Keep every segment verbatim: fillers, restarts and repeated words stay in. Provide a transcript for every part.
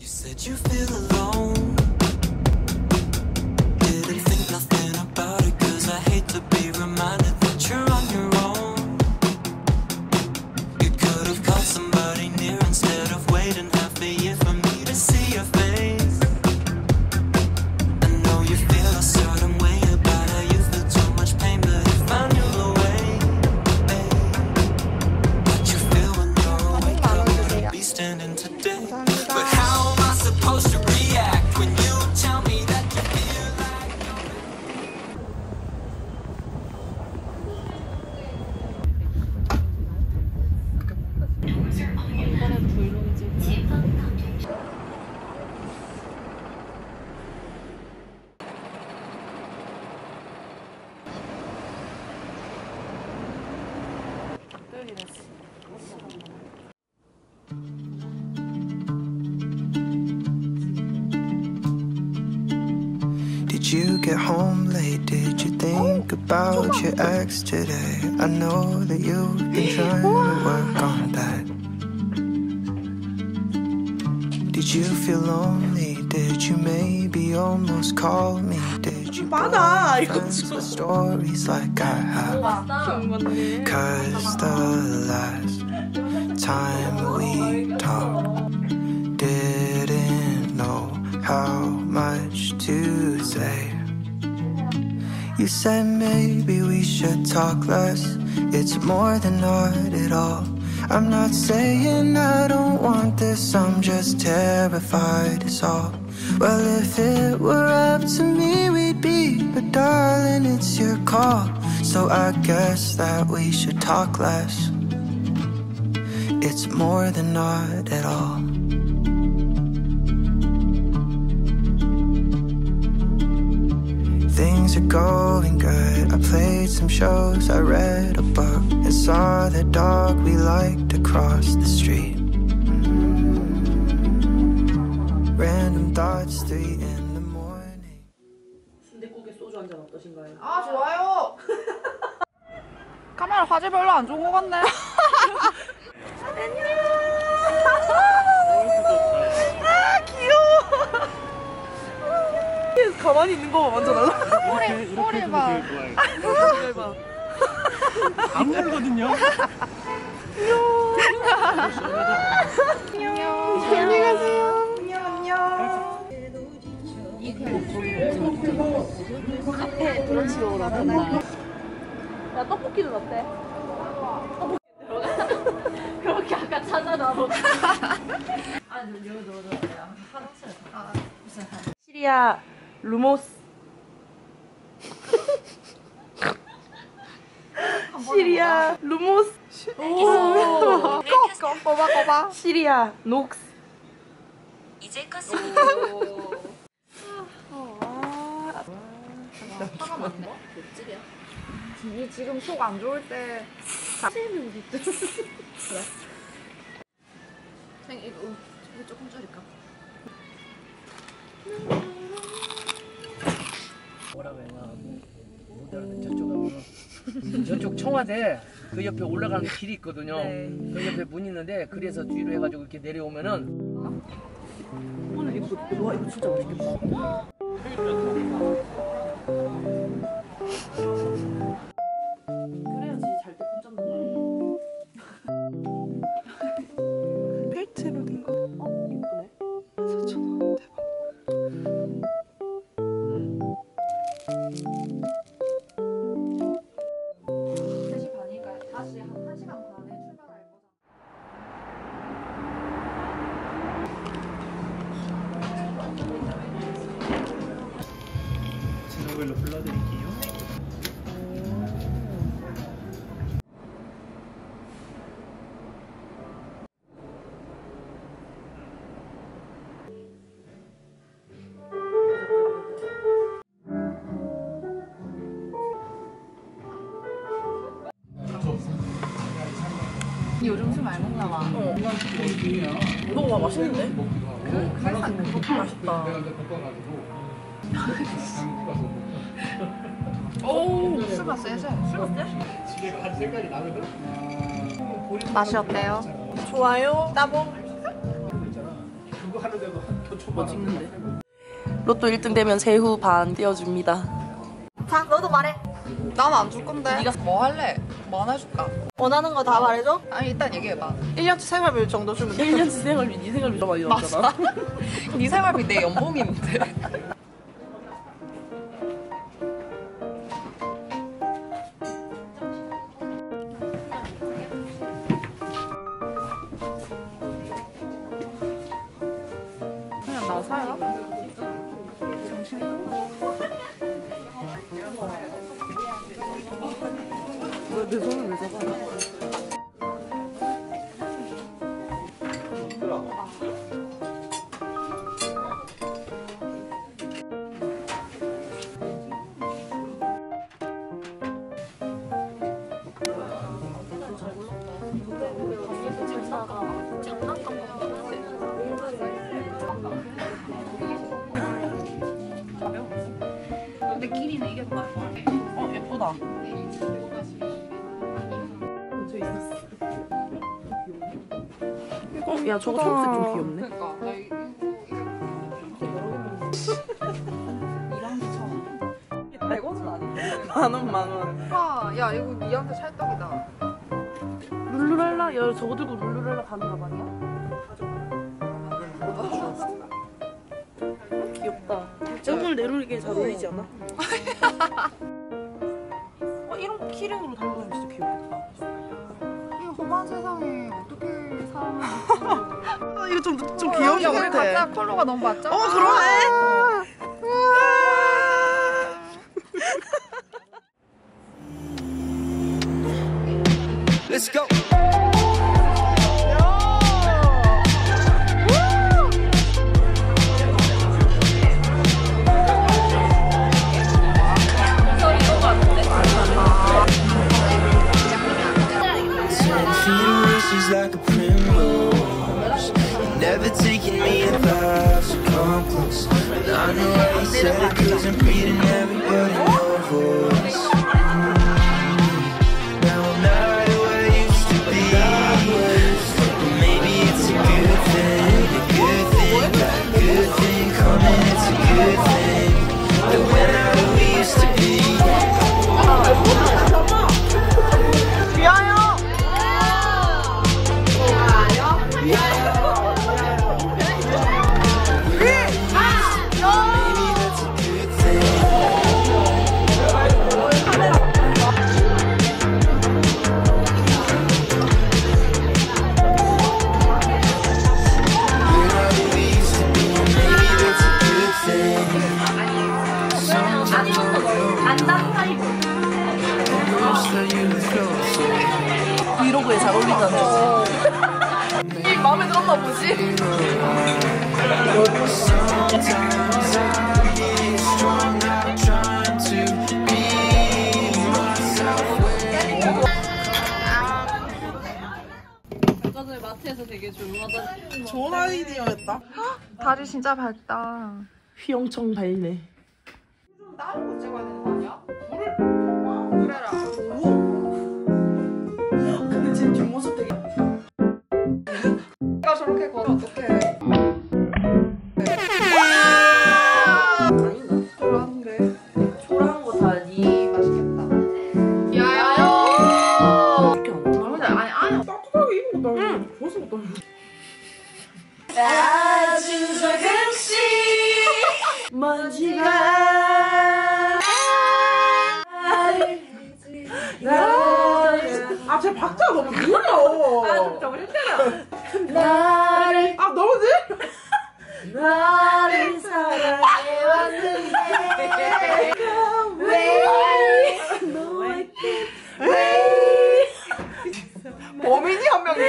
You said you feel alone. Didn't think nothing about it, cause I hate to be reminded that you're on your own. You could have called somebody near instead of waiting half a year for me to see your face. I know you feel a certain way about how you feel too much pain, but if I knew the way, babe, what you feel when you're awake, I wouldn't be standing today. But how am I supposed to react when you tell me that you feel like 이번엔 브이로그지. Did you get home late? Did you think about your ex today? I know that you've been trying to work on that. Did you feel lonely? Did you maybe almost call me? Did you 많아, 이거 friends with stories like I have? Cause the last time we talked, didn't know how much to say. You said maybe we should talk less. It's more than not at all. I'm not saying I don't want this, I'm just terrified is all. Well, if it were up to me, we'd be, but darling, it's your call. So I guess that we should talk less. It's more than not at all. Things are going good. I played some shows, I read a book, and saw the dog we liked across the street. Random thoughts, three in the morning. 순댓국에 소주 한 잔 어떠신가요? 아, 좋아요. 카메라 화질 별로 안 좋은 것 같네. 안녕. 아, 귀여워. 가만히 있는 거 완전 알아. 꼬리, 꼬리 봐. 꼬리 봐. 안 물거든요. 안녕. 안녕히 가세요. 안녕 안녕. 카페 브런치 먹으러 간다. 야, 떡볶이는 어때? 떡볶이 들어가. 그렇게 아까 찾아놔. 아, 여기 넣어줘. 하나씩. 아, 무슨 한. 시리아 루모스. 시리아 루모스. 오. 꺼, 꺼봐, 꺼봐. 시리아 녹스. 이제 껐습니다. 화가 많네. 맵찔이야. 이 지금 속 안 좋을 때 치는 듯. 그래. 생 이거 이거 조금 줄일까? 뭐라고 해나 못 알아듣는 저쪽 하면 저쪽 청와대 그 옆에 올라가는 길이 있거든요. 네. 그 옆에 문 있는데 그래서 뒤로 해가지고 이렇게 내려오면은 오늘 이거 와 이거 진짜 맛있겠다. 그래야지 잘 때 콘 잡는 거야. 펠트로 된 거. 어 이쁘네. 사천 원 대박. 세 시 반이니까 다시 한 1시간 반에 출발할 거잖아. 제목별로 불러드릴게요. 요즘 술 많이 먹나 봐. 어. 너무 맛있는데? 그 칼산 그거 맛있다. 오, 술가 세세. 술가 세? 집에 간 생각이 나거든? 맛이 어때요? 좋아요. 따봉. 있잖아. 그거 하는데도 한 교촌 뭐 찍는데? 로또 일 등 되면 새우 반 띄워줍니다. 자, 너도 말해. 난 안 줄 건데. 네가 뭐 할래? 뭐 하나 줄까? 원하는 거 다 말해줘. 아니 일단 얘기해봐. 일 년치 생활비 정도 주면 돼. 일 년치 생활비, 네 생활비 더 많이 나왔잖아. 네 생활비 내 연봉인데. 그냥 나 사요. 내 손을 왜 잡아? 근데 길이는 이겼다. 어, 예쁘다. 어, 야, 저거 초록색 좀 귀엽네. 그러니까 나 이거 만 원, 만 원. 아, 야 이거 니한테 찰떡이다. 룰루랄라? 야, 저거 들고 룰루랄라 가는 가방이야? 귀엽다. 오늘 내로리게 잘 어울리지 않아? 어, 이런 키링으로 달고 다니면 진짜 귀엽겠다. 이 험한 세상에 어떻게 사람을 아, 이거 좀, 좀 야, 귀여운 것 우리 같아. 각자 컬러가 너무 맞잖아. 어, 그러네. Let's go. She's like a primrose, never taking me advice to come close. And I know why you said it, 'cause I'm reading every word in your voice. Now I'm not who I used to be, but maybe it's a good thing, a good thing, got a good thing coming, it's a good thing. That we're not who we used to be. 브이로그에 잘 어울린다는 거. 이 마음에 들었나 보지? 아까 전에 마트에서 되게 조용하다. 좋은 아이디어였다. 다리 진짜 밝다. 휘영청 발레. 다른 거 찍어야 되는 거 아니야? 물을 그래라. 근데 쟤 뒷모습 되게. 내가 저렇게 걸어 어떡해? 아닌가? 좋아하는데. 초라한 거 다니. 맛있겠다. 야야요. 이렇게 안 나오네. 아니 아니. 따뜻하게 입은 것도 아니고 벗은 것도 아니고. 아주 조금씩 먼지가 아, 제 박자가 너무 느려. 아, 정신 차려. 나를. 아, 너무 느려. 나를 사랑해왔는데 왜 너에게 왜 범인이 한 명이.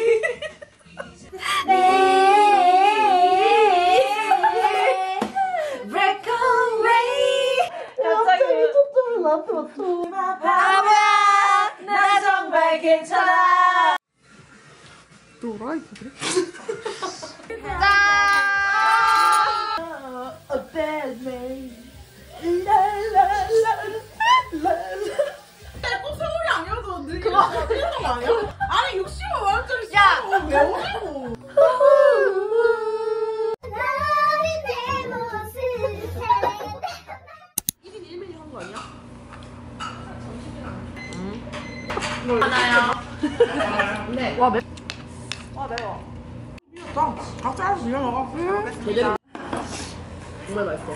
갑자기 초점을 나한테 맞춰. 바보야 나 정말 괜찮아. 노라, 이거 그래? A bad man. 라라라라라. 꼭 서울이 아니어도 늘 그거 그런 거 아니야? 아니, 육십만 원짜리 야! 왜 오냐고. 네. 와 맵. 아 매워. 나 각자 알아서 비벼 먹어. 제대로. 정말 맛있어.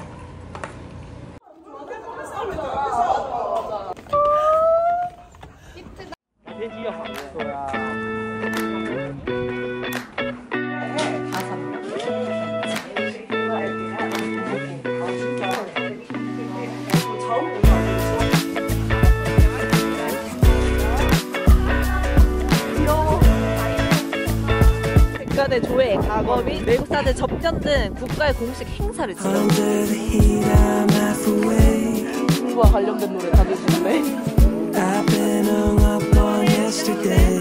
국가대 조회, 과거 및 외국사대 접견 등 국가의 공식 행사를 진행. Under the heat, I'm half awake. 공부와 관련된 노래 다들 듣네. I've been hung up on yesterday.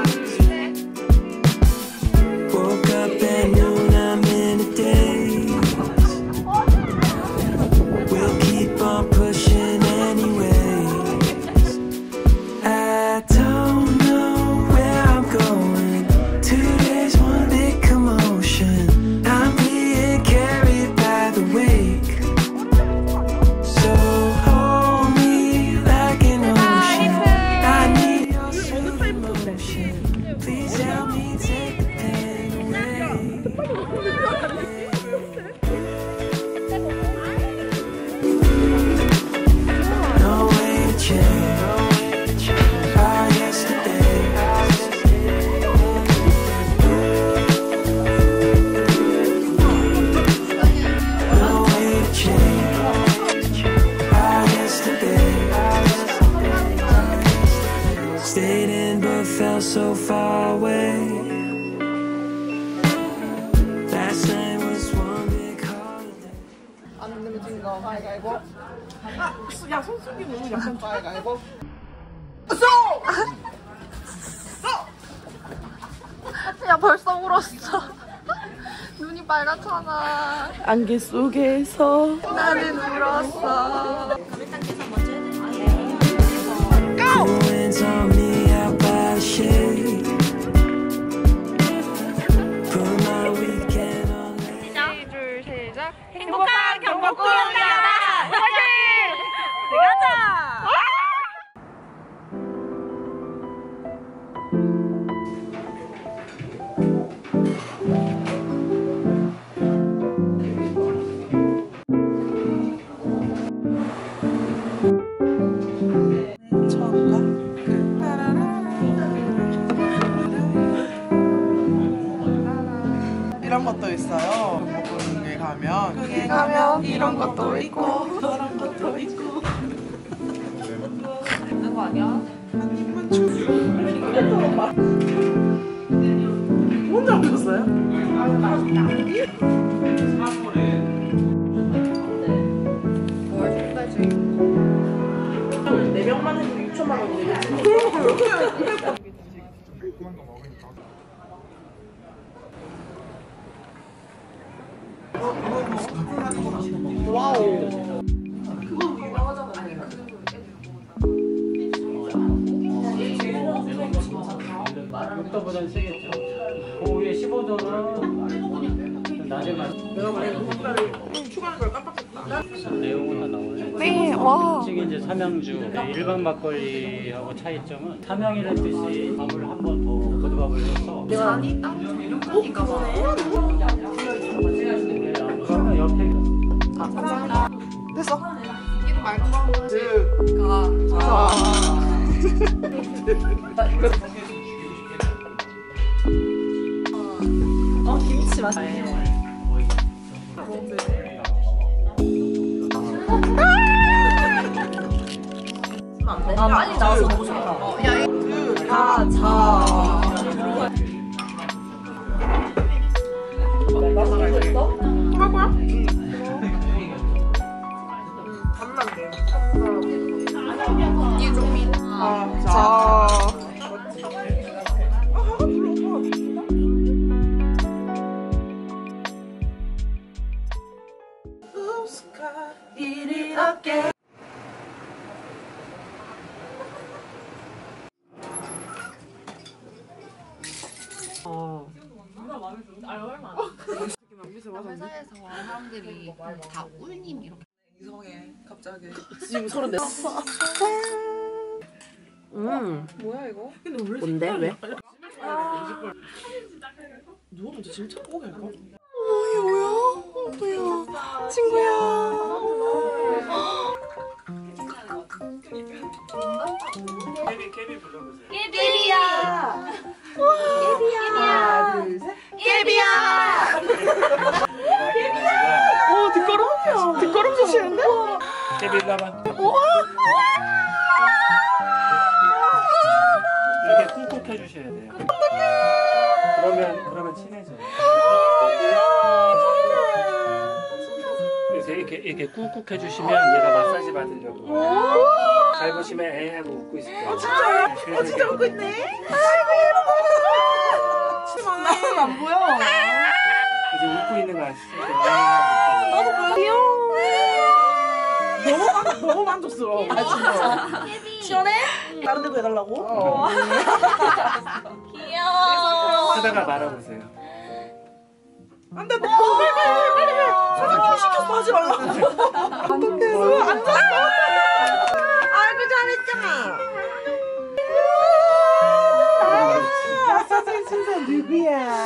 Woke up at noon, I'm in a daze. We'll keep on pushing anyways. I don't know where I'm going. Today's one big commotion. I'm being carried by the wake. So hold me like an ocean. I need your soothing motion. Please help me take the pain away. No way to change our yesterday. No way to change our yesterday. Stayed in but felt so far away. Last night was one big holiday. 안 내면 거 가위바위보. 아, 야 손수기 너무 약간 가위바위보. 야 벌써 울었어. 눈이 빨갛잖아. 안개 속에서 나는 울었어. Cool winds on me out by the shade. Put my weekend on. 둘 시작. 행복한 경복 구경자다. 화이팅! 가자. 이런 것도 있어요. 경복궁에 가면 거기에 가면 이런 것도 있고 저런 것도 있고. 있는 거 아니야? 혼자 오셨어요? 네 명만 해도 육천만 원이네. 와우. 육도보다는 세겠죠. 그 위에 십오 도는 낮에만. 내가 만약에 흑달을 추가하는 걸 깜빡했다. 내용은 다 나오네. 네, 와. 특히 이제 삼양주 일반 막걸리하고 차이점은 삼양이라는 뜻이 밥을 한 번 더 거듭밥을 해서 잔이 땅이니까 봐. 그러면 옆에 됐어. 이거 말고 봐. 드. 가. 자. 어 김치 맛. 아 많이 나와서 너무 좋다. 어, 야, 이거 드. 가, 자. 할 거야? 응. 밥만 돼. 이게 좀 미. 아, 자. 회사에서 사람들이 다 꿀님 이렇게. 이성해 갑자기. 지금 서른 네. 음. 뭐야 이거? 뭔데? 왜? 누가 먼저 진짜 오게 할까? 어, 이게 뭐야? 어, 뭐야? 친구야. 케비 케비 불러보세요. 깨비야. 하나, 둘, 셋. 깨비야. 오, 뒷걸음? 뒷걸음 주시는데? 케비 일로 와봐. 이렇게 꾹꾹 해주셔야 돼요. 그러면 그러면 친해져요. 그래서 이렇게 이렇게 꾹꾹 해주시면 얘가 마사지 받으려고. 잘 보시면 애 하고 웃고 있을 거예요. 아, 진짜요? 네, 아, 진짜 웃고 있네. 나는 안 보여. 이제 웃고 있는 거 아시죠? 나도 보여. 귀여워. 너무 만 너무 만족스러워. 아, 진짜. 시원해? 다른 데도 해달라고? 어. 귀여워. 하다가 말아보세요. 안 돼, 너 빨리 빨리 빨리 빨리. 사장님 시켰어 하지 말라고. 어떡해. 앉았어. 아이고 잘했잖아. 야, 사장님 진짜 누구야?